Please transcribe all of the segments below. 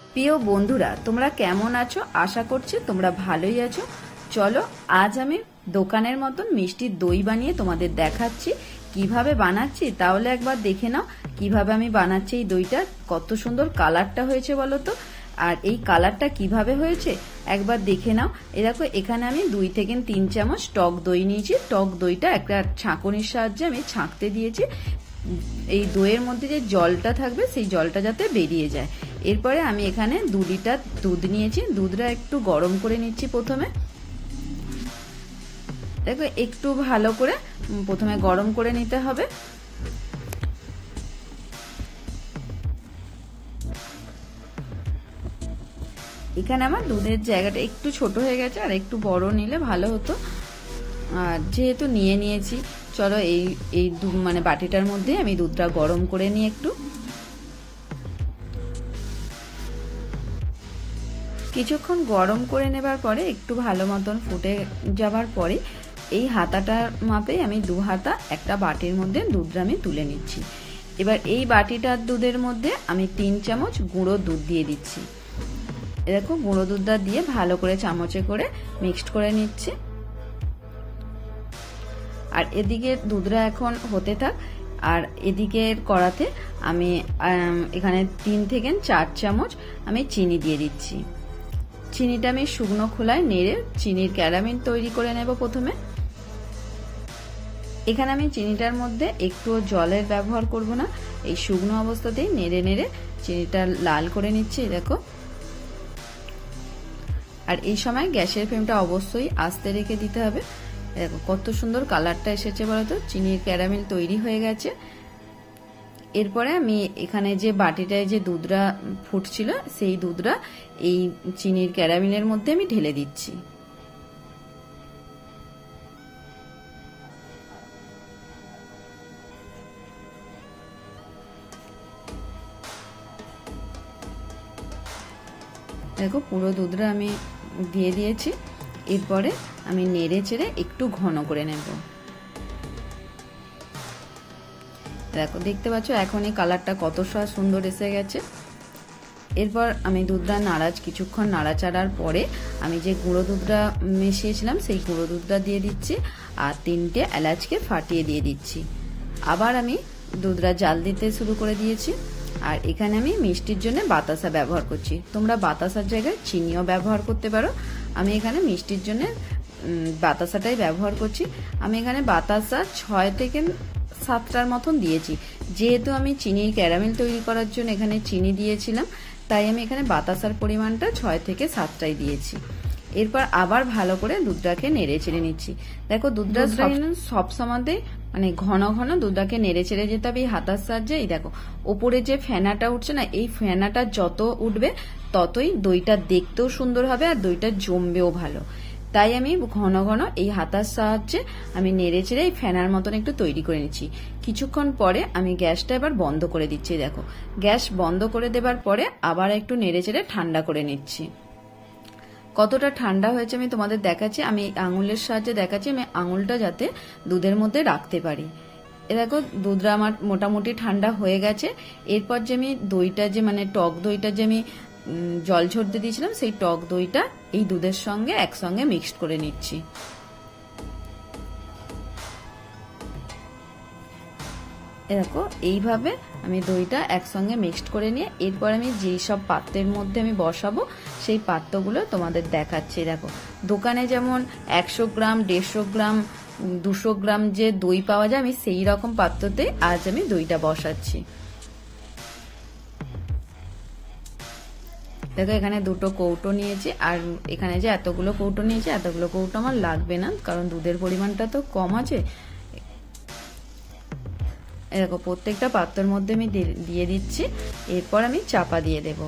প্রিয় বন্ধুরা, তোমরা কেমন আছো? আশা করছি তোমরা ভালোই আছো। চলো আজ আমি দোকানের মতন মিষ্টির দই বানিয়ে তোমাদের দেখাচ্ছি কিভাবে বানাচ্ছি। তাহলে একবার দেখে নাও কিভাবে আমি বানাচ্ছি। এই দইটা কত সুন্দর কালারটা হয়েছে বলো তো। আর এই কালারটা কিভাবে হয়েছে একবার দেখে নাও। এই দেখো, এখানে আমি 2 থেকে 3 চামচ টক দই নিয়েছি। টক দইটা একটা ছাঁকনির সাহায্যে আমি ছাঁকতে দিয়েছি, এই দইয়ের মধ্যে যে জলটা থাকবে সেই জলটা যাতে বেরিয়ে যায়। এরপরে আমি এখানে 2 লিটার দুধ নিয়েছি। দুধটা একটু গরম করে নিচ্ছি প্রথমে। দেখো, একটু ভালো করে প্রথমে গরম করে নিতে হবে। এখানে আমার দুধের জায়গাটা একটু ছোট হয়ে গেছে, আর একটু বড় নিলে ভালো হতো। আর যেহেতু নিয়ে নিয়েছি, চলো এই মানে বাটিটার মধ্যে আমি দুধটা গরম করে নিই একটু। কিছুক্ষণ গরম করে নেবার পরে একটু ভালো মতন ফুটে যাবার পরে এই হাতাটার মাপে আমি 2 হাতা একটা বাটির মধ্যে দুধটা আমি তুলে নিচ্ছি। এবার এই বাটিটার দুধের মধ্যে আমি 3 চামচ গুঁড়ো দুধ দিয়ে দিচ্ছি। দেখো, গুঁড়ো দুধটা দিয়ে ভালো করে চামচে করে মিক্সড করে নিচ্ছি। আর এদিকে দুধটা এখন হতে থাক। আর এদিকে কড়াতে আমি এখানে 3 থেকে 4 চামচ আমি চিনি দিয়ে দিচ্ছি। চিনিটা আমি শুকনো খোলায় নেড়ে চিনির ক্যারামেল তৈরি করে নেব প্রথমে। এখানে আমি চিনিটার মধ্যে একটু জলের ব্যবহার করব না, এই শুকনো অবস্থাতেই নেড়ে নেড়ে চিনিটা লাল করে নিচ্ছি। দেখো, আর এই সময় গ্যাসের ফ্লেমটা অবশ্যই আস্তে রেখে দিতে হবে। দেখো কত সুন্দর কালারটা এসেছে বলতো, চিনির ক্যারামেল তৈরি হয়ে গেছে। এরপরে আমি এখানে যে বাটিটায় যে দুধটা ফুটছিল সেই দুধটা এই চিনির ক্যারামেলের মধ্যে আমি ঢেলে দিচ্ছি। দেখো, পুরো দুধটা আমি দিয়ে দিয়েছি। এরপরে আমি নেড়ে চেড়ে একটু ঘন করে নেব। দেখো, দেখতে পাচ্ছ এখন এই কালারটা কত সুন্দর এসে গেছে। এরপর আমি দুধটা কিছুক্ষণ নাড়াচাড়ার পরে আমি যে গুঁড়ো দুধটা মিশিয়েছিলাম সেই গুঁড়ো দুধটা দিয়ে দিচ্ছি, আর 3টে এলাচকে ফাটিয়ে দিয়ে দিচ্ছি। আবার আমি দুধটা জাল দিতে শুরু করে দিয়েছি। আর এখানে আমি মিষ্টির জন্য বাতাসা ব্যবহার করছি। তোমরা বাতাসার জায়গায় চিনিও ব্যবহার করতে পারো। আমি এখানে মিষ্টির জন্য বাতাসাটাই ব্যবহার করছি। আমি এখানে বাতাসা 6 থেকে 7টার মতন দিয়েছি। যেহেতু আমি চিনির ক্যারামেল তৈরি করার জন্য এখানে চিনি দিয়েছিলাম, তাই আমি এখানে বাতাসার পরিমাণটা 6 থেকে 7টাই দিয়েছি। এরপর আবার ভালো করে দুধটাকে নেড়ে চেড়ে নিচ্ছি। দেখো, দুধটা সব সময়তে মানে ঘন ঘন দুধটাকে নেড়ে চেড়ে যেতে হবে এই হাতার সাহায্যে। এই দেখো, ওপরে যে ফেনাটা উঠছে না, এই ফেনাটা যত উঠবে ততই দইটা দেখতেও সুন্দর হবে আর দইটা জমবেও ভালো। তাই আমি ঘন ঘন এই হাতার সাহায্যে আমি নেড়ে চেড়ে এই ফেনার মতন একটু তৈরি করে নিচ্ছি। কিছুক্ষণ পরে আমি গ্যাসটা এবার বন্ধ করে দিচ্ছি। দেখো, গ্যাস বন্ধ করে দেবার পরে আবার একটু নেড়ে চেড়ে ঠান্ডা করে নিচ্ছি। কতটা ঠান্ডা হয়েছে আমি তোমাদের দেখাচ্ছি। আমি আঙুলের সাহায্যে দেখাচ্ছি, আমি আঙুলটা যাতে দুধের মধ্যে রাখতে পারি। এ দেখো, দুধটা আমার মোটামুটি ঠান্ডা হয়ে গেছে। এরপর যে আমি দইটা যে মানে টক দইটা যে আমি জল ঝরতে দিয়েছিলাম সেই টক দইটা এই দুধের সঙ্গে একসঙ্গে মিক্সড করে নিচ্ছি। দেখো, এইভাবে আমি দইটা একসঙ্গে মিক্সড করে নিয়ে এরপর আমি যেই সব পাত্রের মধ্যে আমি বসাবো সেই পাত্রগুলো তোমাদের দেখাচ্ছি। দেখো, দোকানে যেমন 100 গ্রাম 150 গ্রাম 200 গ্রাম যে দই পাওয়া যায়, আমি সেই রকম পাত্রতে আজ আমি দইটা বসাচ্ছি। দেখো, এখানে 2টো কৌটো নিয়েছি। আর এখানে যে এতগুলো কৌটো নিয়েছি, এতগুলো কৌটো আমার লাগবে না, কারণ দুধের পরিমাণটা তো কম আছে। দেখো, প্রত্যেকটা পাত্রের মধ্যে আমি দিয়ে দিচ্ছি। এরপর আমি চাপা দিয়ে দেব।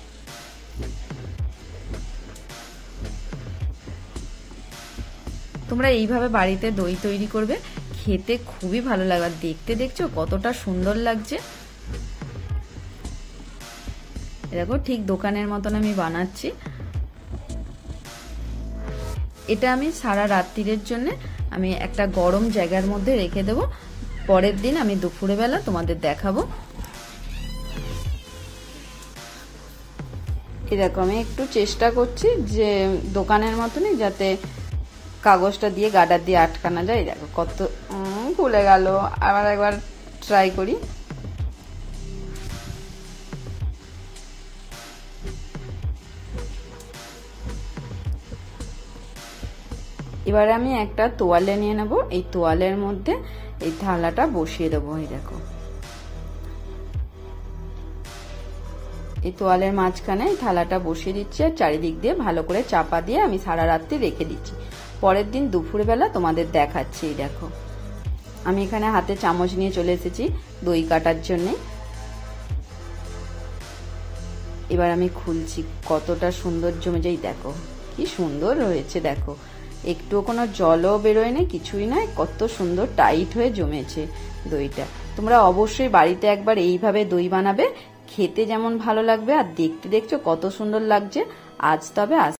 তোমরা এইভাবে বাড়িতে দই তৈরি করবে, খেতে খুবই ভালো লাগে। দেখতে দেখছো কতটা সুন্দর লাগছে। দেখো, ঠিক দোকানের মতন আমি বানাচ্ছি। এটা আমি সারা রাত্রির জন্য আমি একটা গরম জায়গার মধ্যে রেখে দেবো। পরের দিন আমি দুপুরে বেলা তোমাদের দেখাবো। এরকম আমি একটু চেষ্টা করছি যে দোকানের মতনই যাতে কাগজটা দিয়ে গার্ডার দিয়ে আটকানো যায়। দেখো কত খুলে গেল, আবার একবার ট্রাই করি। এবারে আমি একটা তোয়ালে নিয়ে নেব, এই তোয়ালের মধ্যে এই থালাটা বসিয়ে দেবো। এই দেখো এই তোয়ালের মাঝখানে এই থালাটা বসিয়ে দিচ্ছি আর চারিদিক দিয়ে ভালো করে চাপা দিয়ে আমি সারা রাত্রি রেখে দিচ্ছি। পরের দিন দুপুরবেলা তোমাদের দেখাচ্ছি। দেখো আমি এখানে হাতে চামচ নিয়ে চলে এসেছি দই কাটার জন্যে। এবার আমি খুলছি, কতটা সুন্দর জমে যায়। দেখো কি সুন্দর হয়েছে, দেখো একটুও কোনো জলও বেরোয় না, কিছুই নয়, কত সুন্দর টাইট হয়ে জমেছে দইটা। তোমরা অবশ্যই বাড়িতে একবার এইভাবে দই বানাবে, খেতে যেমন ভালো লাগবে আর দেখতে দেখছো কত সুন্দর লাগছে। আজ তবে